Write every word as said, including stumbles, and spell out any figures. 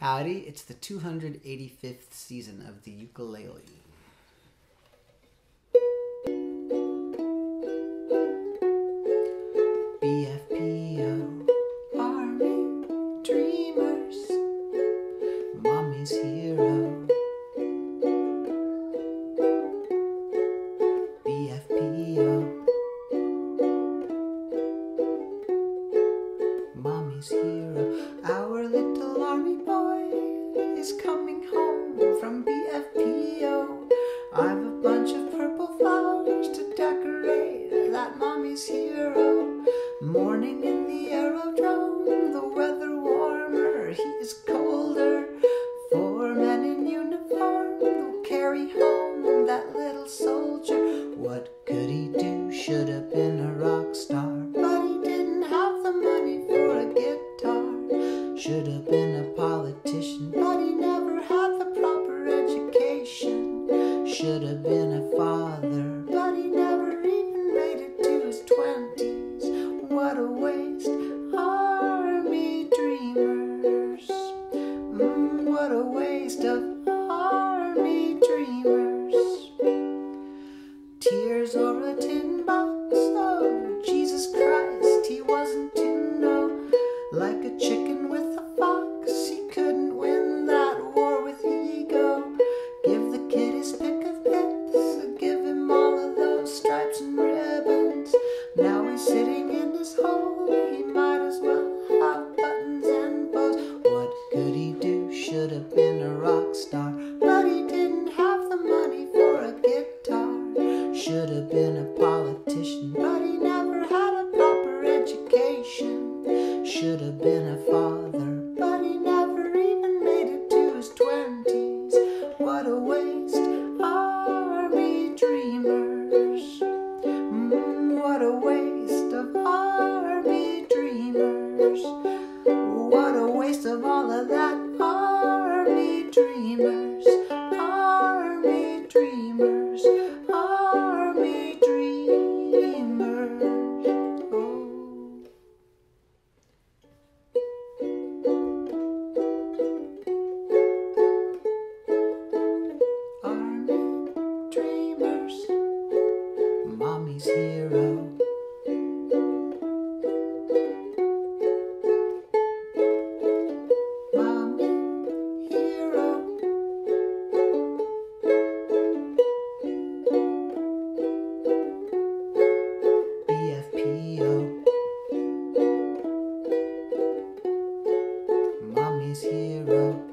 Howdy, it's the two hundred eighty-fifth season of the ukulele. B F P O, Army Dreamers, Mommy's hero. B F P O, Mommy's hero. Our little army boy is coming home from B F P O. I've a bunch of purple flowers to decorate that Mommy's hero. Morning in the aerodrome, the weather warmer, he is colder. Four men in uniform will carry home that little soldier. What could he do? Should have been a rock star, but he didn't have the money for a guitar. Should have been a politician, but he never had the proper education. Should have been a father, but he never even made it to his twenties. What a waste, army dreamers. Mm, what a waste of army dreamers. Tears or a tin box, oh Jesus Christ, he wasn't to know. Like a chicken with a fox, he couldn't win that war with ego. Give the kid his pick of bits, give him all of those stripes and ribbons. Now he's sitting in his hole, he might as well have buttons and bows. What could he do? Should have been a rock star, but he didn't have the money for a guitar. Should have been a politician, but he never had a proper education. Should have been a father, but he never even made it to his twenties. What a waste, army dreamers. Mm, what a waste of army dreamers. What a waste of all of that army dreamers. Army dreamers. Army dreamers. Oh. Army dreamers, Mommy's hero. Mommy hero. B F P O, Mommy's hero.